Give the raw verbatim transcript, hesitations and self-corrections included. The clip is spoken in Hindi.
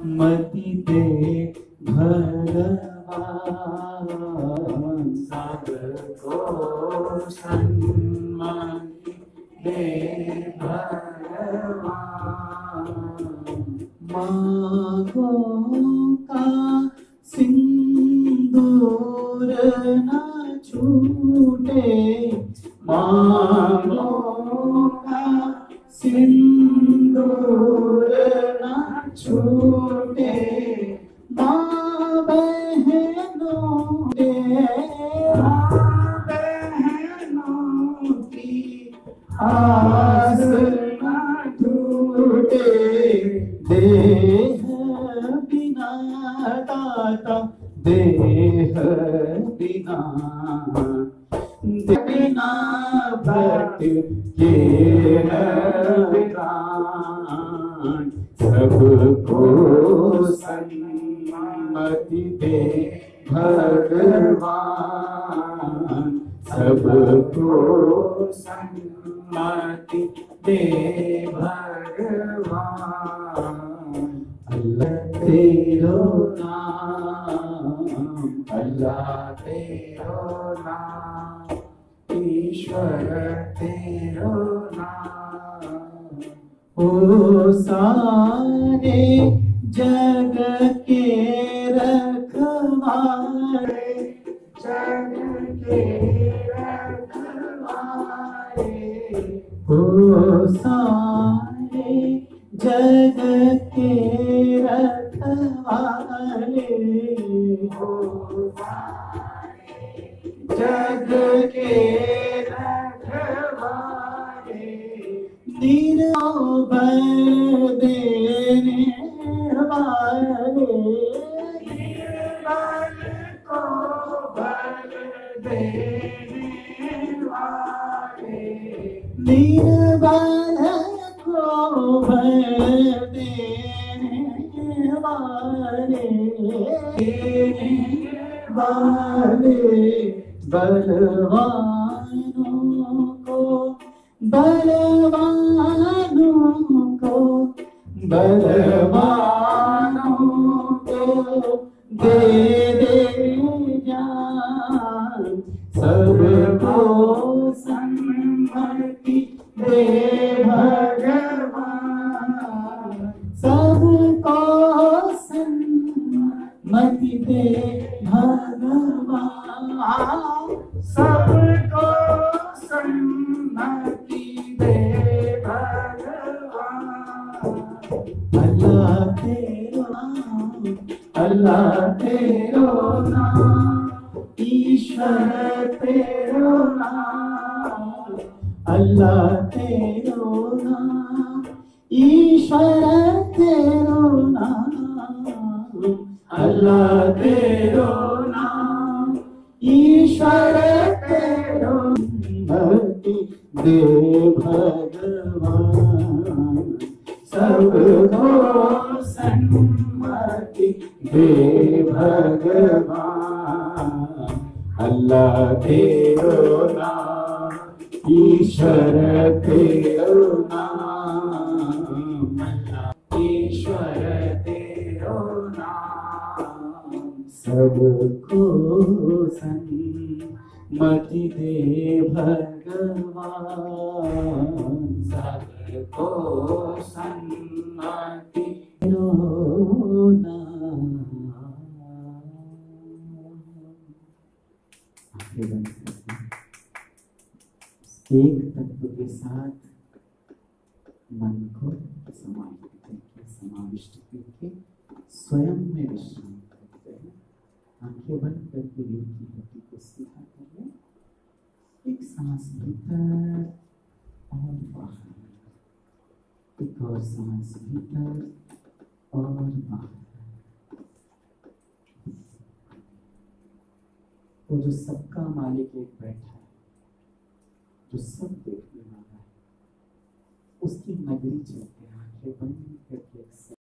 मति दे भगवान सबको सन्मति दे भगवान। मांगो का सिंदूर न छूटे, मांगो का सिंदूर न छूटे, माँ बहनों के माँ बहनों की आस न टूटे। देह बिना दाता देह बिना बिना भटके विरान। सबको सन्मति दे भगवान सबको सन्मति दे भगवान। अल्लाह तेरो नाम अल्लाह तेरो नाम ईश्वर तेरो नाम। ओ सारे जग के रखवारे जग के रखवारे। ओ सारे जग के रखवारे हो जग के रखवारे। निर्भय देने वाले निर्बल को बल देने वाले निर्बल को बल देने वाले देने वाले। बलवानों को बलवानों को बलवानों को दे दे जान। सबको सन्मति दे भगवान सबको सन्मति दे भगवान सबको सन्मति दे भगवान। अल्लाह तेरो नाम अल्लाह तेरो नाम ईश्वर तेरो नाम अल्लाह तेरो नाम ईश्वर तेरो नाम अल्लाह तेरो नाम ईश्वर तेरो भक्ति दे भगवान सबको सन्मति दे भगवान। अल्लाह तेरो नाम ईश्वर तेरो नाम अल्लाह ईश्वर तेरो नाम सबको सन्मति दे भगवान सबको सन्मति दो नाम। एक तत्व के साथ मन को समाविष्ट करके स्वयं में विश्राम करते हैं। आंखें बंद करके योग की गति को सीधा कर लें। एक सांस भीतर और बाहर, एक और सांस भीतर और बाहर। वो जो सबका मालिक एक बैठा है, जो सब देखने वाला है, उसकी नगरी चलते हैं। आंखें बंद करके